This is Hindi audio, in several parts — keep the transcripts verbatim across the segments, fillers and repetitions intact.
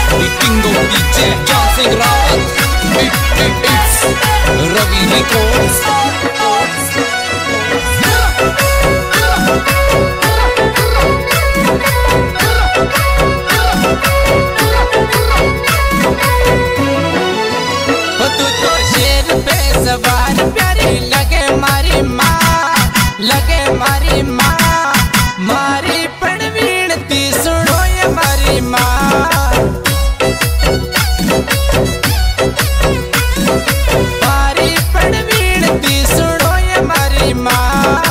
The king of D J Jansing Rawat. It, it, it's Ravi Records. तू तो शेर पे सवार प्यारी लगे मारी माँ, लगे मारी माँ, मारी पड़वीणती सुनो ये मारी माँ, मारी पड़वीणती सुनो ये मारी माँ।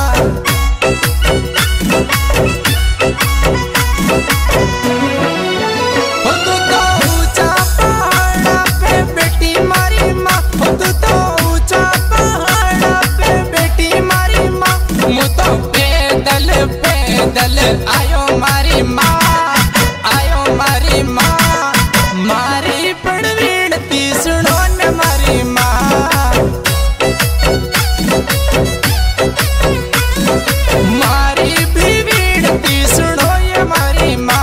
तू तो ऊंचा पहाड़ा पे बेटी मारी माँ, तू तो ऊंचा पहाड़ा पे बेटी मारी माँ, मु तो पैदल पैदल आयो मारी माँ, आयो मारी माँ, मारी पड़वीणती सुनो न मारी माँ, मारी भी वीणती सुनो ये मारी माँ।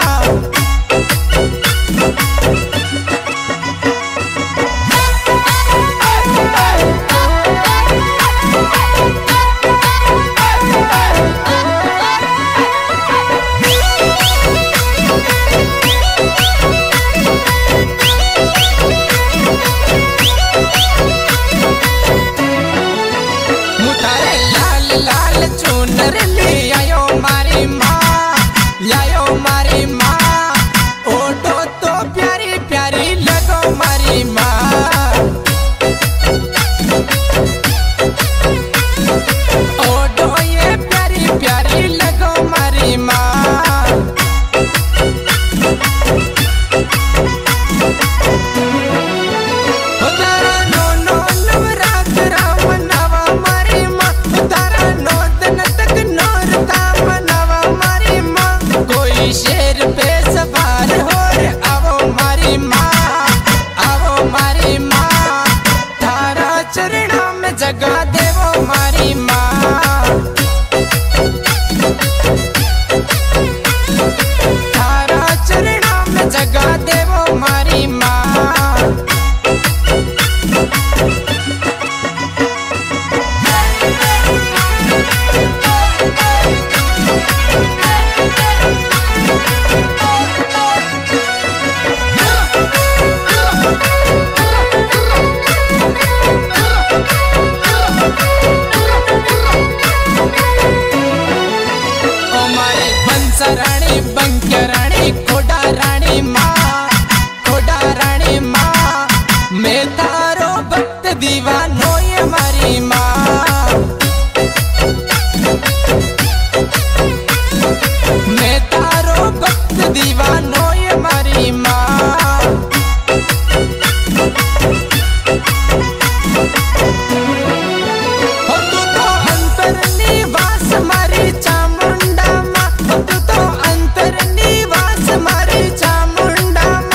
मुठारे लाल लाल चुनर ले आयो मारी माँ, लायो मारी माँ, ओटो तो प्यारी प्यारी लगो मारी माँ, ओटो ये प्यारी प्यारी लगो मारी माँ। तारा नो नो नवरात्रा मनावा मारी माँ, तारा नौ दिन तक नौरता मनावा मारी माँ, कोई शेर पे सवार हो रे आवो मारी माँ, आवो मारी माँ, तारा चरणों में जगह देवो मारी माँ, तारा चरणों में जगह देवो मारी माँ। ओ मारी बंसा रानी बंक्या रानी खोडा रानी माँ, खोडा रानी माँ, मैं तारो भक्त दीवानो ये मारी माँ, मैं तारो भक्त दीवानो ये मारी माँ। हो तू तो अंतर निवास मारी चामुंडा माँ, तू तो अंतर निवास मारी चामुंडा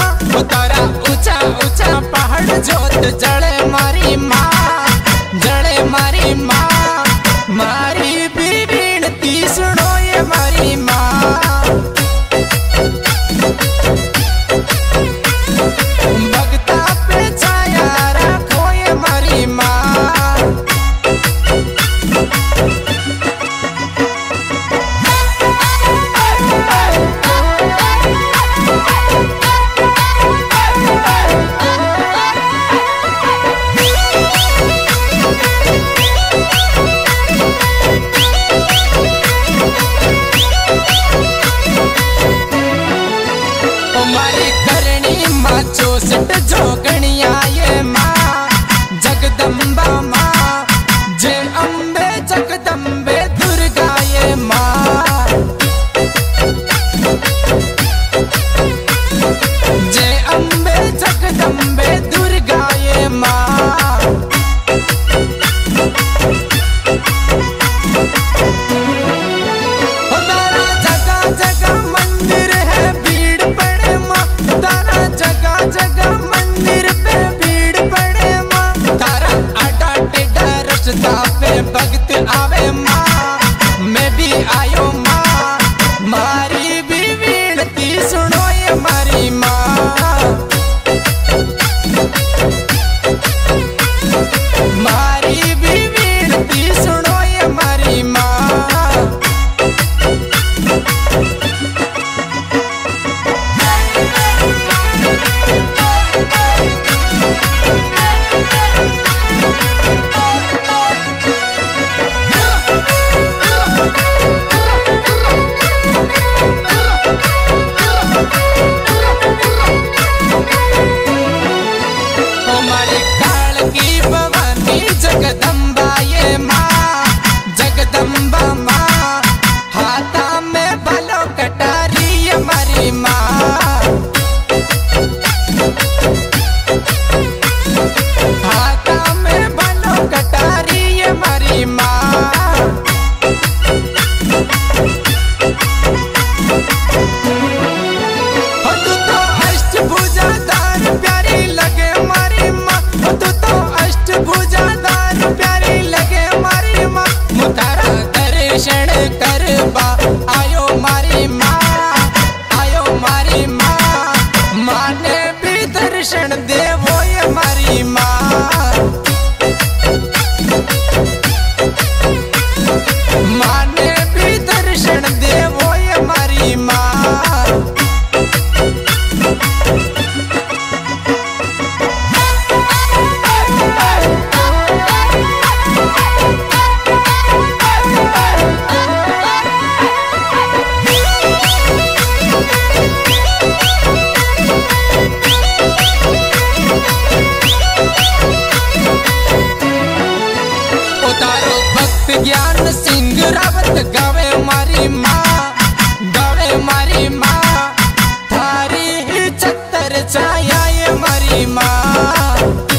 मारी माँ, थारी छत्तर छाया ये मारी माँ,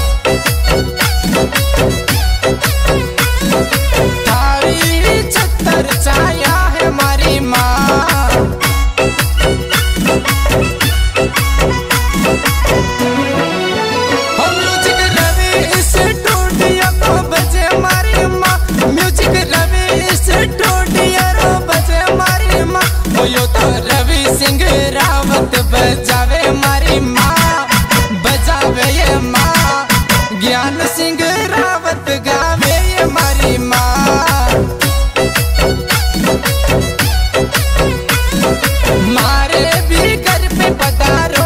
थारी छत्तर छाया है मारी माँ। म्यूजिक रवि स्टूडियो को बजे मारी माँ, म्यूजिक रवि स्टूडियो को बजे मारी माँ। यो तो रवि सिंह रावत बजावे मारी माँ, बजावे ये माँ, ज्ञान सिंह रावत गावे ये मारी माँ। मारे भी घर पे पधारो